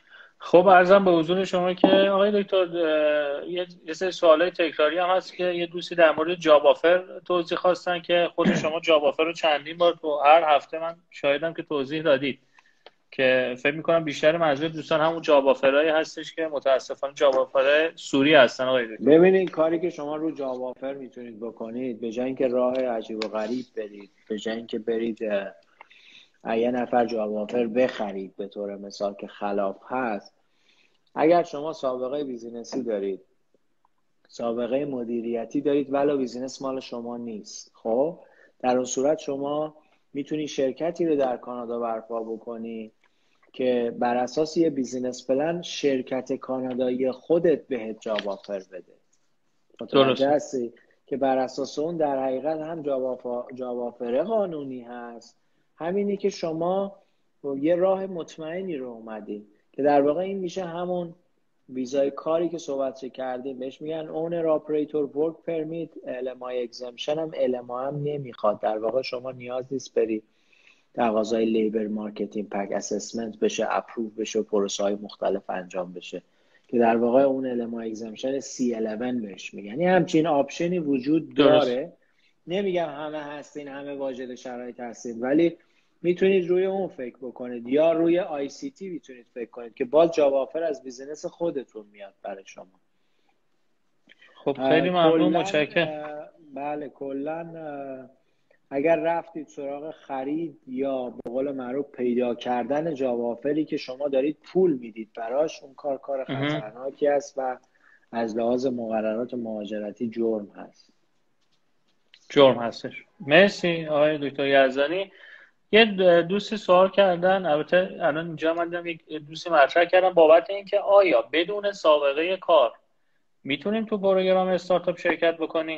خب عرضم به حضور شما که آقای دکتر یه سری سوالای تکراری هم هست که یه دوستی در مورد جاب آفر توضیح خواستن که خود شما جاب آفر رو چندین بار تو هر هفته من شاهدم که توضیح دادید که فکر می‌کنم بیشتر منظور دوستان همون جاب آفرایی هستش که متاسفانه جاب آفر سوری هستن آقای دکتر. ببینید کاری که شما رو جاب آفر میتونید بکنید، به جای اینکه راه عجیب و غریب برید، به جای اینکه برید یه نفر جاب آفر بخرید به طور مثال که خلاف هست، اگر شما سابقه بیزینسی دارید، سابقه مدیریتی دارید ولو بیزینس مال شما نیست، خب در اون صورت شما میتونی شرکتی رو در کانادا برپا بکنی که بر اساس یه بیزینس پلن شرکت کانادایی خودت بهت جاب آفر بده. متوجه هستی که بر اساس اون در حقیقت هم جاب آفر قانونی هست، همینی که شما یه راه مطمئنی رو اومدی که در واقع این میشه همون ویزای کاری که صحبت کردیم، بهش میگن اونر اپراتور ورک پرمیت. LMI اگزمپشن هم LMI هم نمیخواد، در واقع شما نیاز نیست بری تقاضای لیبر مارکتینگ پک اسسمنت بشه، اپروو بشه و پروسه های مختلف انجام بشه که در واقع اون LMI اگزمپشن C11 بهش میگن. یعنی همچین آپشنی وجود داره، نمیگم همه هستین، همه واجد شرایط هستین، ولی میتونید روی اون فکر بکنید یا روی ICT میتونید فکر کنید که باز جاب آفر از بیزینس خودتون میاد برای شما. خب خیلی ممنون، متشکرم. بله کلا اگر رفتید سراغ خرید یا به قول معروف پیدا کردن جاب آفری که شما دارید پول میدید براش، اون کار خطرناکی است و از لحاظ مقررات مهاجرتی جرم هستش. مرسی آقای دکتر یزدانی. یه دوستی سوال کردن، البته الان اینجا من دیدم یک دوستی مطرح کردن بابت اینکه آیا بدون سابقه کار میتونیم تو پروگرام استارتاپ شرکت بکنیم؟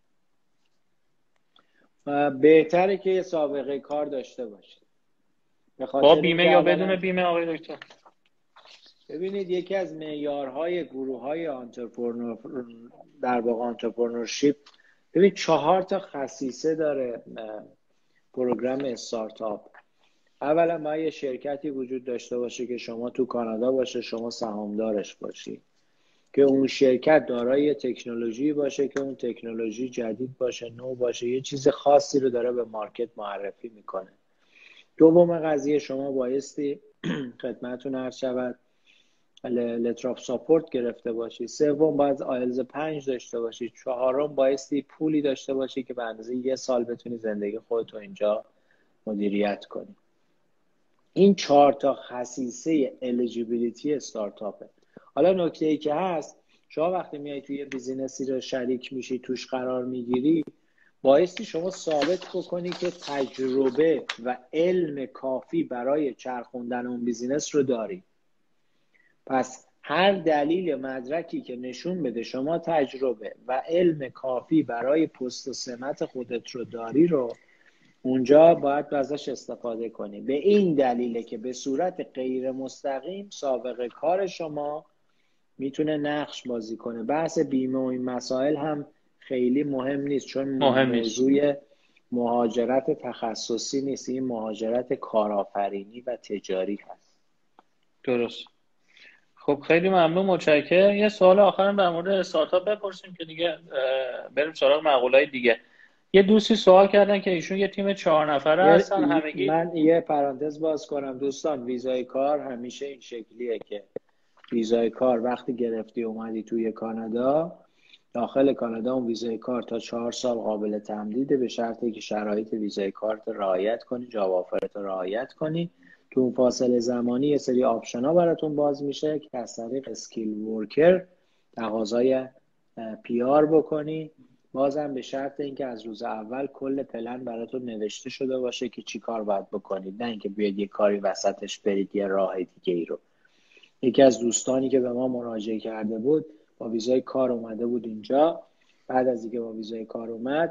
بهتره که یه سابقه کار داشته باشید. با بیمه یا بدون بیمه آقای دکتر؟ ببینید یکی از معیارهای گروه‌های آنترپرنور در واقع آنترپرنورشیپ، ببین 4 تا خصیصه داره پروگرام استارتاپ. اولا باید یه شرکتی وجود داشته باشه که شما تو کانادا باشه، شما سهامدارش باشی، که اون شرکت دارای تکنولوژی باشه که اون تکنولوژی جدید باشه، نو باشه، یه چیز خاصی رو داره به مارکت معرفی میکنه. دوم قضیه شما بایستی خدمتتون عرض شود لتر آف ساپورت گرفته باشی. سوم باید آیلز 5 داشته باشی. چهارم بایستی پولی داشته باشی که به اندازه 1 سال بتونی زندگی خودتو اینجا مدیریت کنی. این 4 تا خصیصه الیجیبیلیتی استارتاپه. حالا نکته ای که هست، شما وقتی میای توی یه بیزینسی رو شریک میشی، توش قرار میگیری، بایستی شما ثابت بکنی که تجربه و علم کافی برای چرخوندن اون بیزینس رو داری. پس هر دلیل مدرکی که نشون بده شما تجربه و علم کافی برای پست و سمت خودت رو داری رو اونجا باید ازش استفاده کنی. به این دلیله که به صورت غیر مستقیم سابقه کار شما میتونه نقش بازی کنه. بحث بیمه و این مسائل هم خیلی مهم نیست، چون موضوع مهاجرت تخصصی نیست، این مهاجرت کارآفرینی و تجاری هست. درست. خب خیلی ممنون، متشکرم. یه سوال آخرم در مورد استارتاپ بپرسیم که دیگه بریم سراغ مقوله‌های دیگه. یه دوستی سوال کردن که ایشون یه تیم 4 نفره هستن همگی. من یه پرانتز باز کنم دوستان، ویزای کار همیشه این شکلیه که ویزای کار وقتی گرفتی اومدی توی کانادا، داخل کانادا اون ویزای کار تا 4 سال قابل تمدیده، به شرطی که شرایط ویزای کار رو رعایت کنی، جاب آفرت رو رعایت کنی. تو اون فاصله زمانی یه سری آپشن ها براتون باز میشه که از طریق اسکیل ورکر تقاضای PR بکنی، بازم به شرط اینکه از روز اول کل پلن براتون نوشته شده باشه که چی کار باید بکنید، نه اینکه بیاید یه کاری وسطش برید یه راه دیگه ای رو. یکی از دوستانی که به ما مراجعه کرده بود با ویزای کار اومده بود اینجا، بعد از اینکه با ویزای کار اومد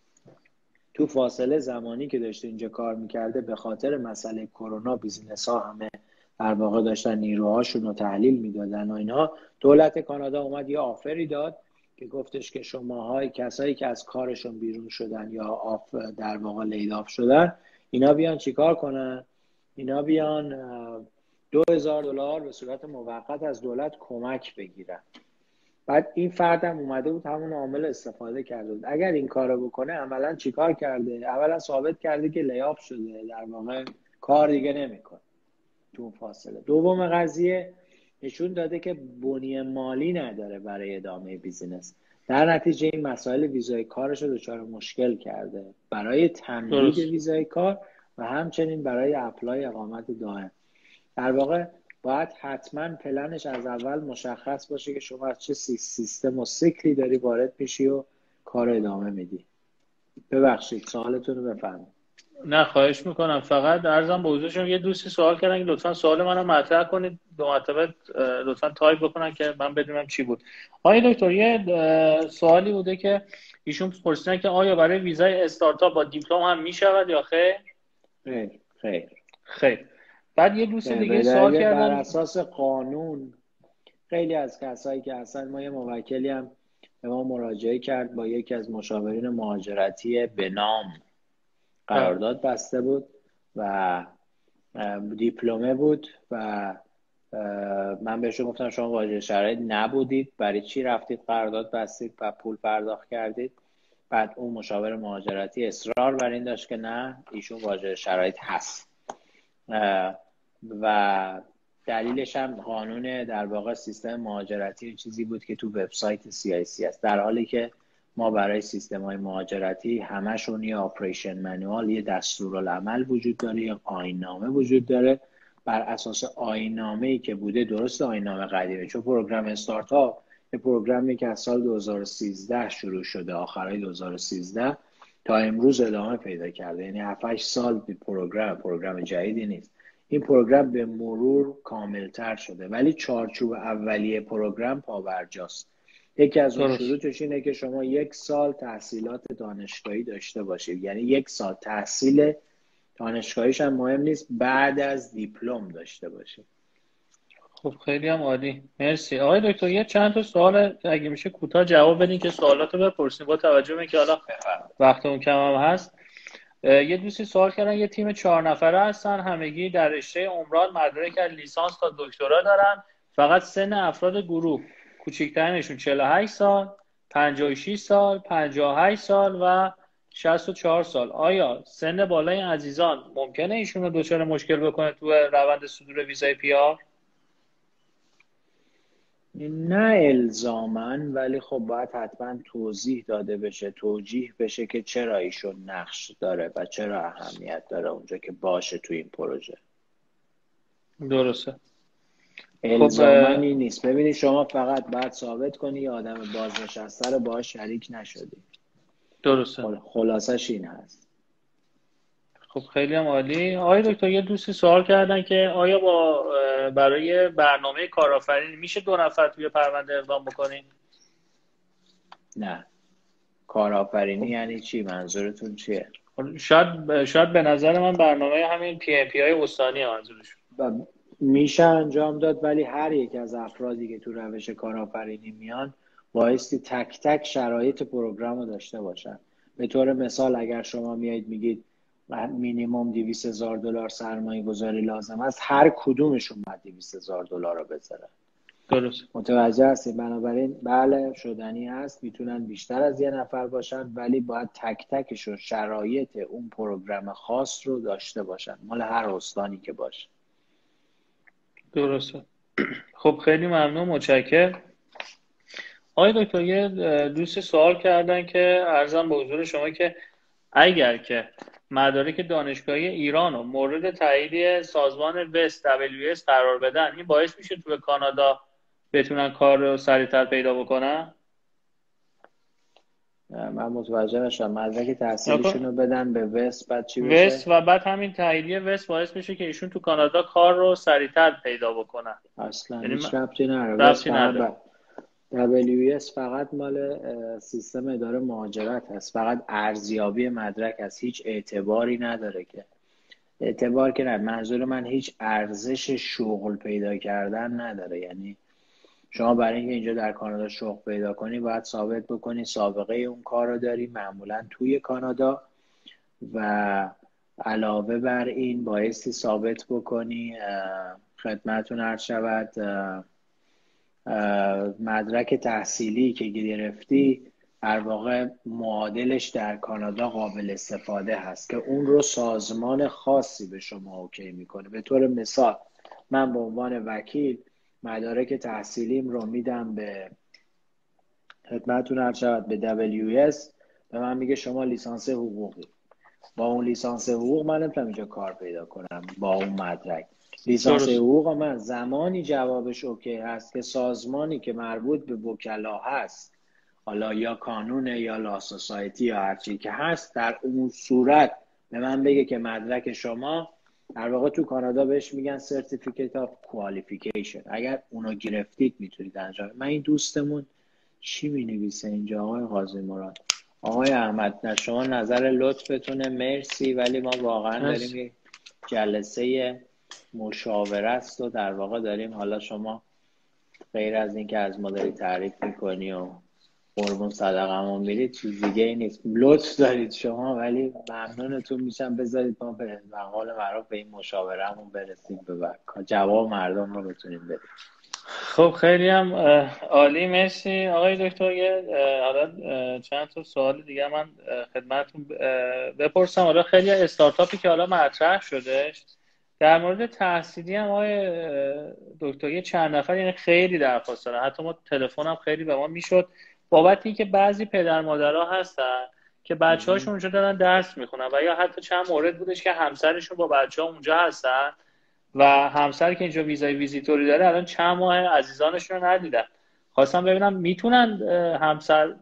تو فاصله زمانی که داشته اینجا کار میکرده به خاطر مسئله کرونا بیزینس ها همه در واقع داشتن نیروهاشون رو تحلیل میدادن و اینا، دولت کانادا اومد یه آفری داد که گفتش که شماهای کسایی که از کارشون بیرون شدن یا در واقع لید آف شدن، اینا بیان چیکار کنن؟ اینا بیان $2000 به صورت موقت از دولت کمک بگیرن. بعد این فردم اومده بود همون عامل استفاده کرده بود. اگر این کارو بکنه عملا چیکار کرده؟ اولا ثابت کرده که لیاف شده، در واقع کار دیگه نمیکنه تو فاصله. دوم قضیه نشون داده که بنیه مالی نداره برای ادامه بیزینس. در نتیجه این مسائل ویزای کارش رو دچار مشکل کرده برای تمدید ویزای کار و همچنین برای اپلای اقامت دائم. در واقع باید حتما پلنش از اول مشخص باشه که شما از چه سیستم و سیکلی داری وارد میشی و کار ادامه میدی. ببخشید سوالتون رو بفرمایید. نه خواهش میکنم. فقط عرضم به حضورشون یه دوستی سوال کردن که لطفا سوال منو مطرح کنید، دو مرتبه لطفا تایپ بکنن که من بدونم چی بود. آقای دکتر یه سوالی بوده که ایشون پرسیدن که آیا برای ویزای استارتاپ با دیپلم هم میشود یا خیر؟ خیر. بعد یه دوست دیگه سوال کردن بر اساس قانون خیلی از کسایی که اصلا ما یه موکلی هم به ما مراجعه کرد با یکی از مشاورین مهاجرتی به نام قرارداد بسته بود و دیپلمه بود و من بهشون گفتم شما واجد شرایط نبودید، برای چی رفتید قرارداد بستید و پول پرداخت کردید؟ بعد اون مشاور مهاجرتی اصرار بر این داشت که نه ایشون واجد شرایط هست و دلیلش هم قانون در واقع سیستم مهاجرتی چیزی بود که تو وبسایت CIC است، در حالی که ما برای سیستم‌های مهاجرتی همشون یه آپریشن منوال، یه دستورالعمل وجود داره، یه آیین‌نامه وجود داره. بر اساس آیین‌نامه‌ای که بوده، درست آیین‌نامه قدیمه، چون پروگرام استارتاپ یه پروگرامی که از سال 2013 شروع شده، آخرای 2013 تا امروز ادامه پیدا کرده، یعنی 7-8 سال پروگرام جدیدی نیست. این پروگرام به مرور کاملتر شده ولی چارچوب اولیه پروگرام پابرجاست. یکی از اون شروطش اینه که شما 1 سال تحصیلات دانشگاهی داشته باشید، یعنی 1 سال تحصیل دانشگاهیش هم مهم نیست، بعد از دیپلم داشته باشید. خب خیلی هم عالی، مرسی. آقای دکتر یه چند تا سوال اگه میشه کوتاه جواب بدین که سوالاتو بپرسیم با توجه به که حالا وقتمون کم هم هست. یه دوستی سوال کردن یه تیم 4 نفره هستن، همگی در رشته عمران مدرک از لیسانس تا دکترا دارن، فقط سن افراد گروه کوچکترینشون 48 سال، 56 سال، 58 سال و 64 سال. آیا سن بالای عزیزان ممکنه ایشون رو دچار مشکل بکنه تو روند صدور ویزای PR؟ نه الزاماً، ولی خب باید حتما توضیح داده بشه، توجیه بشه که چرا ایشون نقش داره و چرا اهمیت داره اونجا که باشه تو این پروژه. درسته. الزامانی نیست. ببینید شما فقط باید ثابت کنی یه آدم بازنشسته رو باهاش شریک نشدی. درسته. خلاصش این هست. خب خیلی هم عالی. آقای دکتر یه دوستی سوال کردن که آیا برای برنامه کارآفرینی میشه 2 نفر توی پرونده اقدام بکنین؟ نه. کارآفرینی یعنی چی؟ منظورتون چیه؟ شاید به نظر من برنامه همین PMP های استانی منظورشون. میشه انجام داد، ولی هر یک از افرادی که تو روش کارآفرینی میان بایستی تک تک شرایط پروگرام رو داشته باشن. به طور مثال اگر شما میایید میگید مینیمم $200,000 سرمایه گذاری لازم است، هر کدومشون باید $200,000 رو بذارن. درست. متوجه هستید؟ بنابراین بله شدنی هست، میتونن بیشتر از 1 نفر باشن، ولی باید تک تکشون شرایط اون پروگرام خاص رو داشته باشن، مال هر استانی که باشه. درسته. خب خیلی ممنون، متشکرم. آقای دکتر یه دوست سوال کردن که عرضم به حضور شما که اگر که مدارک دانشگاهی ایران رو مورد تایید سازمان WS قرار بدن، این باعث میشه تو کانادا بتونن کار رو سریعتر پیدا بکنن؟ من متوجه نشدم. مدرک تحصیلیشون رو بدن به وست، بعد چی بشه؟ وست و بعد همین تاییدیه وست باعث میشه که ایشون تو کانادا کار رو سریعتر پیدا بکنن. اصلا هیچ ربطی نداره. WS فقط مال سیستم اداره مهاجرت هست، فقط ارزیابی مدرک هست، هیچ اعتباری نداره. که اعتبار که نه، منظور من هیچ ارزش شغل پیدا کردن نداره. یعنی شما برای اینکه اینجا در کانادا شغل پیدا کنی باید ثابت بکنی سابقه اون کار رو داری، معمولا توی کانادا، و علاوه بر این بایستی ثابت بکنی خدمتتون عرض شود مدرک تحصیلی که گرفتی در واقع معادلش در کانادا قابل استفاده هست که اون رو سازمان خاصی به شما اوکی میکنه. به طور مثال من به عنوان وکیل مدارک تحصیلیم رو میدم به خدمتتون عرض شود به WS، به من میگه شما لیسانس حقوقی. با اون لیسانس حقوق من نمیتونم اینجا کار پیدا کنم. با اون مدرک لیسانس حقوق من زمانی جوابش اوکی هست که سازمانی که مربوط به وکلا هست، حالا یا کانونه یا لا سوسایتی یا هر چی که هست، در اون صورت به من بگه که مدرک شما در واقع تو کانادا بهش میگن Certificate of Qualification. اگر اونو گرفتید میتونید انجام. من این دوستمون چی مینویسه اینجا آقای قاضی مراد؟ آقای احمد شما نظر لطفتونه، مرسی، ولی ما واقعا داریم یک جلسه مشاوره است و در واقع داریم، حالا شما غیر از این که از ما داری تعریف میکنی و قربون صدقمون میرید چیز دیگه ای نیست. لطف دارید شما، ولی ممنونتون میشم بذارید ما به مقال معروف به این مشاورهمون برسیم، به جواب مردم رو بتونیم بدیم. خب خیلی هم عالی، مرسی آقای دکتر. حالا چند تا سوال دیگه من خدمتتون بپرسم. حالا خیلی استارتاپی که حالا مطرح شدش در مورد تحصیلی هم آقای دکتر، یه چند نفر یعنی خیلی درخواست دارن، حتی ما تلفن هم خیلی به ما میشد بابت اینکه بعضی پدر مادرها هستن که بچه‌هاشون اونجا دارن درس میخونن و یا حتی چند مورد بودش که همسرشون با بچه‌ها اونجا هستن و همسر که اینجا ویزای ویزیتوری داره الان چند ماه عزیزانشون رو ندیدن. خواستم ببینم میتونن همسر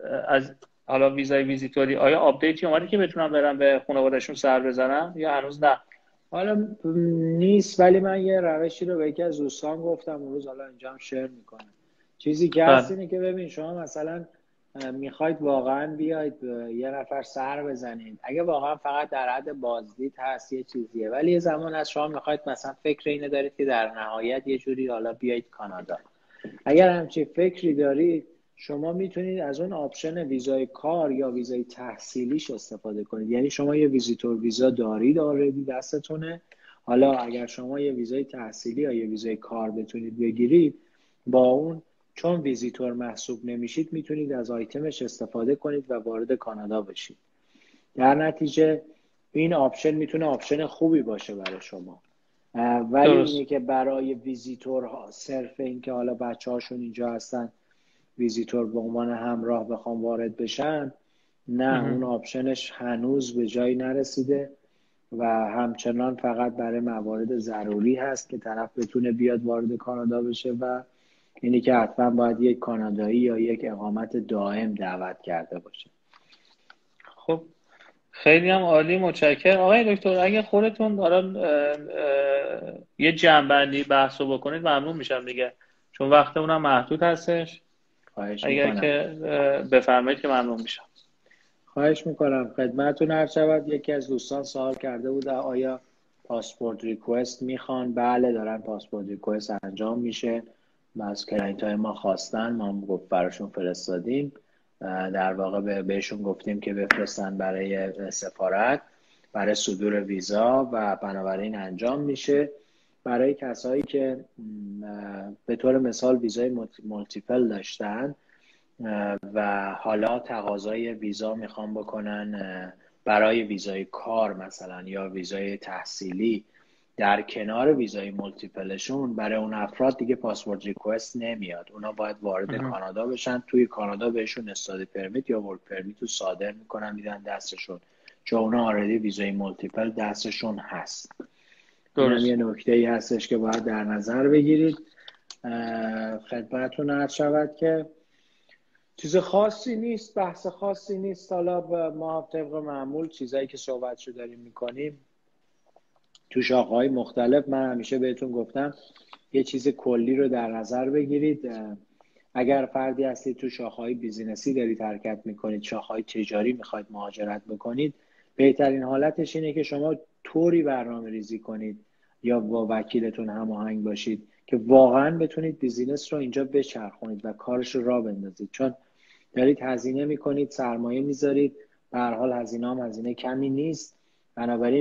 از حالا ویزای ویزیتوری آیا آپدیتی اومده که بتونن برن به خانواده‌شون سر بزنن یا هنوز نه؟ حالا نیست، ولی من یه روشی رو به یکی از دوستان گفتم اون روز، حالا اینجا هم شیر میکنم. چیزی که هست اینه که ببین شما مثلا میخواید واقعا بیاید یه نفر سر بزنید، اگه واقعا فقط در حد بازدید هست یه چیزیه، ولی یه زمان از شما میخواید مثلا فکر اینه دارید که در نهایت یه جوری حالا بیایید کانادا. اگر همچین فکری دارید شما میتونید از اون آپشن ویزای کار یا ویزای تحصیلیش استفاده کنید. یعنی شما یه ویزیتور ویزا دارید آلردی دستتونه، حالا اگر شما یه ویزای تحصیلی یا یه ویزای کار بتونید بگیرید، با اون چون ویزیتور محسوب نمیشید میتونید از آیتمش استفاده کنید و وارد کانادا بشید. در نتیجه این آپشن میتونه آپشن خوبی باشه برای شما. ولی اینه که برای ویزیتورها صرف این که حالا بچه هاشون اینجا هستن ویزیتور به عنوان همراه بخوام وارد بشن، نه اون آپشنش هنوز به جایی نرسیده و همچنان فقط برای موارد ضروری هست که طرف بتونه بیاد وارد کانادا بشه و اینی که حتما باید یک کانادایی یا یک اقامت دائم دعوت کرده باشه. خب خیلی هم عالی، متشکرم آقای دکتر. اگه خودتون حالا یه جنبندی بحثو بکنید ممنون میشم دیگه، چون وقت اونم محدود هستش. اگر که بفرمایید که ممنون میشم. خواهش میکنم. خدمتتون عرض شود یکی از دوستان سوال کرده بود آیا پاسپورت ریکوست میخوان؟ بله دارن پاسپورت ریکوست انجام میشه. از کلاینت های ما خواستن، ما براشون فرستادیم، در واقع بهشون گفتیم که بفرستن برای سفارت برای صدور ویزا و بنابراین انجام میشه. برای کسایی که به طور مثال ویزای مولتیپل داشتن و حالا تقاضای ویزا میخوان بکنن برای ویزای کار مثلا یا ویزای تحصیلی در کنار ویزای مولتیپلشون، برای اون افراد دیگه پاسپورت ریکوست نمیاد. اونا باید وارد کانادا بشن، توی کانادا بهشون استادی پرمیت یا ورک پرمیت رو صادر میکنن میدن دستشون، چون اونا آردی ویزای مولتیپل دستشون هست. اینم یه نکته‌ای هستش که باید در نظر بگیرید. خدمتتون عرض شود که چیز خاصی نیست، بحث خاصی نیست. حالا ما طبق معمول چیزایی که صحبتشو داریم میکنیم تو شاخه‌های مختلف، من همیشه بهتون گفتم یه چیز کلی رو در نظر بگیرید. اگر فردی هستید تو شاخه‌های بیزینسی دارید حرکت میکنید، شاخه‌های تجاری میخواید مهاجرت بکنید، بهترین حالتش اینه که شما طوری برنامه ریزی کنید یا با وکیلتون هماهنگ باشید که واقعا بتونید بیزینس رو اینجا بچرخونید و کارش رو راه بندازید. چون دارید هزینه میکنید، سرمایه میذارید، به هر حال هزینه هم هزینه کمی نیست. بنابراین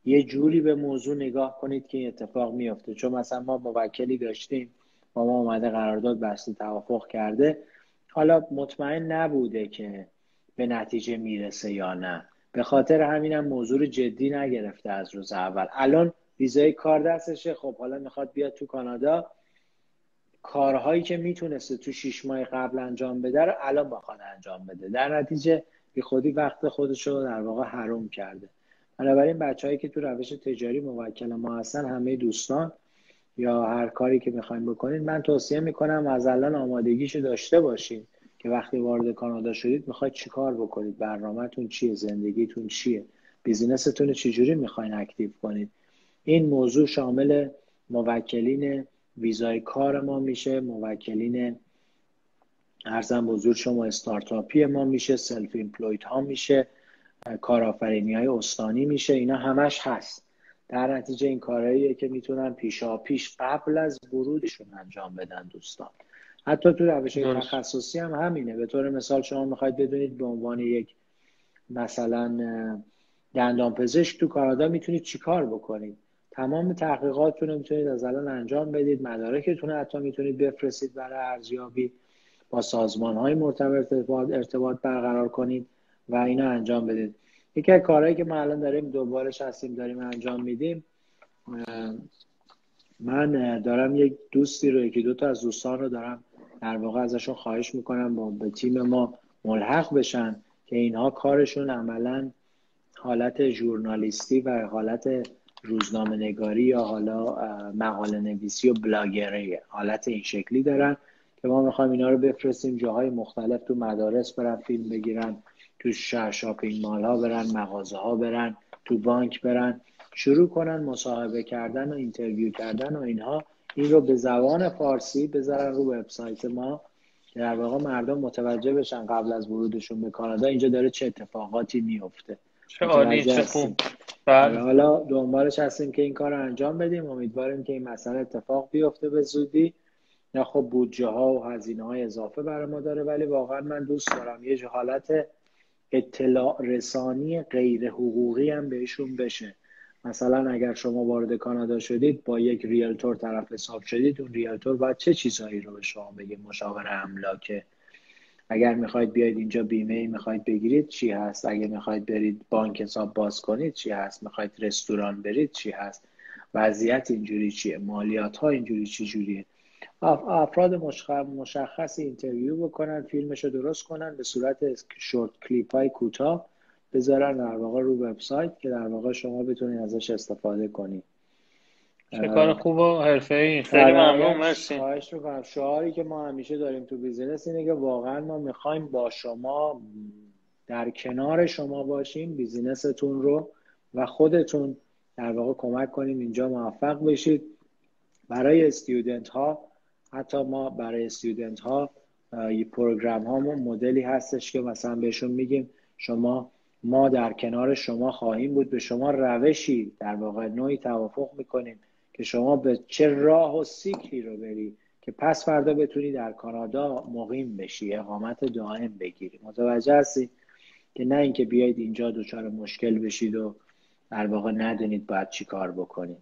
یه جوری به موضوع نگاه کنید که این اتفاق میفته. چون مثلا ما موکلی داشتیم، با ما اومده قرارداد بسته، توافق کرده، حالا مطمئن نبوده که به نتیجه میرسه یا نه، به خاطر همینم موضوع رو جدی نگرفته از روز اول. الان ویزای کار دستشه، خب حالا میخواد بیاد تو کانادا، کارهایی که میتونسته تو 6 ماه قبل انجام بده رو الان بخواد انجام بده، در نتیجه بی خودی وقت خودش رو در واقع حروم کرده. بنابراین بچه‌هایی که تو روش تجاری موکل ما هستن، همه دوستان یا هر کاری که میخواین بکنید، من توصیه میکنم از الان آمادگیشو داشته باشید که وقتی وارد کانادا شدید میخواید چی کار بکنید، برنامه‌تون چیه، زندگیتون چیه، بیزینستون رو چجوری میخواین اکتیو کنید. این موضوع شامل موکلین ویزای کار ما میشه، موکلین ارزم بزرگ شما استارتاپی ما میشه، سلف ایمپلوید ها میشه، کارآفرینی های استانی میشه، اینا همش هست. در نتیجه این کارهاییه که میتونن پیش قبل از ورودشون انجام بدن دوستان. حتی تو روش تخصصی هم همینه. به طور مثال شما میخواید بدونید به عنوان یک مثلا دندانپزشک تو کانادا میتونید چی کار بکنید، تمام تحقیقاتتون رو میتونید از الان انجام بدید، مدارکتون رو حتی میتونید بفرستید برای ارزیابی، با سازمان‌های مرتبط ارتباط برقرار کنید و اینا انجام بدید. یکی از کارهایی که ما الان داریم دوبارش هستیم داریم انجام میدیم، من دارم یک دوستی رو، یکی دو تا از دوستان رو دارم در واقع ازشون خواهش میکنم به تیم ما ملحق بشن که اینها کارشون عملاً حالت ژورنالیستی و حالت روزنامه نگاری یا حالا مقاله نویسی و بلاگری، حالت این شکلی دارن که ما میخوایم اینا رو بفرستیم جاهای مختلف، تو مدارس برن فیلم بگیرن، تو شاپینگ مال ها برن، مغازه ها برن، تو بانک برن، شروع کنن مصاحبه کردن و اینترویو کردن و اینها. این رو به زبان فارسی بذارن رو وبسایت ما که در واقع مردم متوجه بشن قبل از ورودشون به کانادا اینجا داره چه اتفاقاتی میفته. چه عالی، چه خوب. بله. حالا دنبالش هستیم که این کار رو انجام بدیم. امیدواریم که این مسئله اتفاق بیفته به زودی. یا خب بودجه ها و هزینه های اضافه برای ما داره، ولی واقعا من دوست دارم یه حالت اطلاع رسانی غیر حقوقی هم بهشون بشه. مثلا اگر شما وارد کانادا شدید، با یک ریلتور طرف حساب شدید، اون ریلتور باید چه چیزهایی رو به شما بگه، مشاور املاک، اگر میخواید بیاید اینجا بیمه میخواید بگیرید چی هست، اگر میخواید برید بانک حساب باز کنید چی هست، میخواید رستوران برید چی هست، وضعیت اینجوری چیه، مالیات ها اینجوری چی جوریه. افراد مشخصی اینترویو بکنن، فیلمشو درست کنن، به صورت شورت کلیپ های کوتاه بذارن در واقع رو وبسایت که در واقع شما بتونید ازش استفاده کنید. چه کار خوب و حرفه‌ای. خیلی ممنون، مرسی. خواهش می‌کنم. شعاری که ما همیشه داریم تو بیزینس اینه که واقعا ما می‌خوایم با شما، در کنار شما باشیم، بیزینستون رو و خودتون در واقع کمک کنیم اینجا موفق بشید. برای استودنت ها، حتی ما برای استودنت ها یه پروگرام هامون مدلی هستش که مثلا بهشون میگیم ما در کنار شما خواهیم بود، به شما روشی در واقع نوعی توافق میکنیم که شما به چه راه و سیکلی رو بری که پس فردا بتونی در کانادا مقیم بشی، اقامت دائم بگیری. متوجه هستی که نه اینکه بیاید اینجا دچار مشکل بشید و در واقع ندونید باید چی کار بکنید.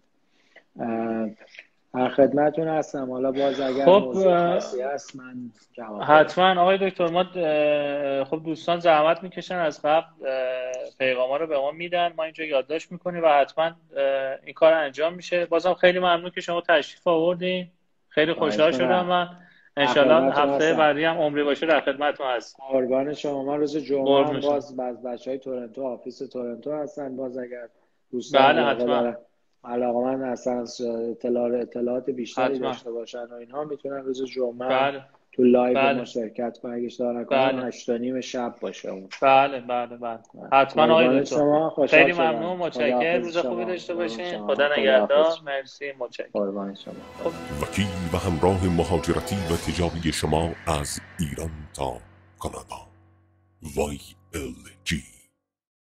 در خدمتتون هستم. حالا باز اگر موضوع خاصی هست من جواب حتما آقای دکتر. ما خب دوستان زحمت میکشن از قبل پیغاما رو به ما میدن، ما اینجا یادداشت میکنیم و حتما این کار انجام میشه. بازم خیلی ممنون که شما تشریف آوردین، خیلی خوشحال شدم. من انشالله هفته بعدی هم عمری باشه در خدمتتون هستم. قربان شما. من روز جمعه هم باز بچهای تورنتو، آفیس تورنتو هستن، باز اگر دوستان علاقه‌مند هستن اطلاعات بیشتری داشته باشن و اینها میتونن روز جمعه تو لایو ما شرکت کنن. اگه اشتباه نکنم 8:30 شب باشه اون. بله حتما آقای دکتر. خیلی ممنون، متشکرم. روز خوبی داشته باشین. خدا نگهدار. مرسی، متشکرم. قربان شما. وکیل و همراه مهاجرتی و تجاری شما از ایران تا کانادا. YLG